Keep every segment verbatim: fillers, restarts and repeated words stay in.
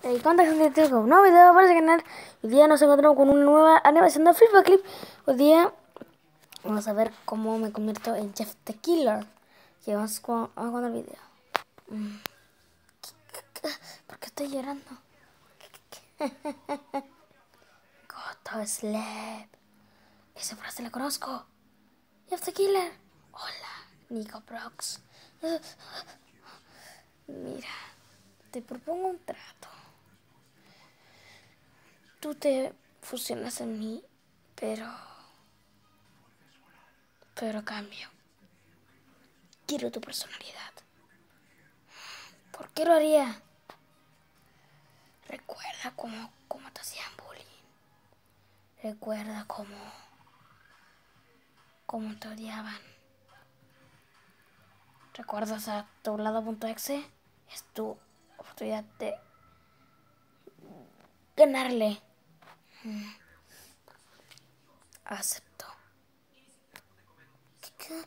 Eh, ¿Cuánta gente tengo? Un nuevo video para el canal. Hoy día nos encontramos con una nueva animación de Flip Clip. Hoy día vamos a ver cómo me convierto en Jeff the Killer. Y vamos con, vamos con el video. Mm. ¿Por qué estoy llorando? Go to sleep. Esa frase la conozco. Jeff the Killer. Hola, Nico Brox. Mira, te propongo un trato. Tú te fusionas en mí, pero... Pero a cambio, quiero tu personalidad. ¿Por qué lo haría? Recuerda cómo, cómo te hacían bullying. Recuerda cómo, cómo te odiaban. ¿Recuerdas a Tablado.exe? Es tu oportunidad de ganarle. Mm. Acepto. ¿Qué, qué?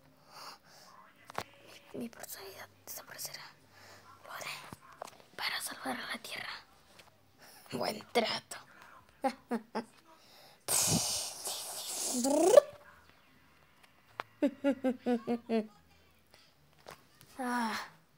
Mi, mi personalidad desaparecerá. Lo haré para salvar a la Tierra. Buen trato. Ah.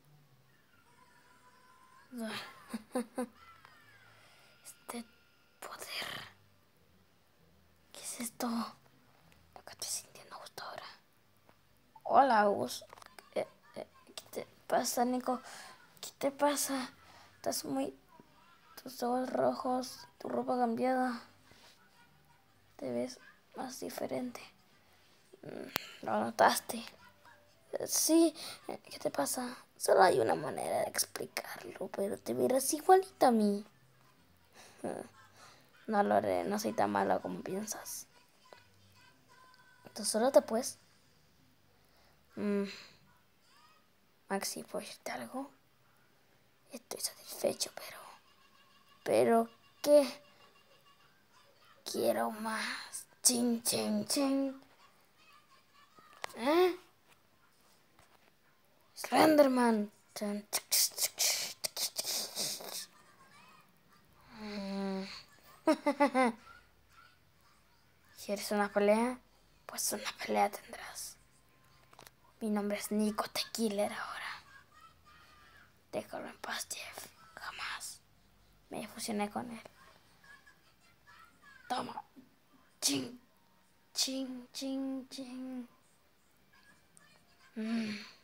Este poder. ¿Qué es esto? Lo que estoy sintiendo justo ahora. Hola, Gus. Eh, eh, ¿Qué te pasa, Nico? ¿Qué te pasa? Estás muy... Tus ojos rojos, tu ropa cambiada. Te ves más diferente. ¿Lo notaste? Sí, ¿qué te pasa? Solo hay una manera de explicarlo, pero te verás igualita a mí. No lo haré, no soy tan malo como piensas. ¿Tú solo te puedes? Mm. Maxi, ¿puedo decirte algo? Estoy satisfecho, pero... ¿Pero qué? Quiero más. Ching, ching, ching. ¿Eh? Slenderman. Si eres una pelea, pues una pelea tendrás. Mi nombre es Nico the Killer ahora. Déjalo en paz, Jeff. Jamás me fusioné con él. Toma. Ching, ching, ching, ching. Mm.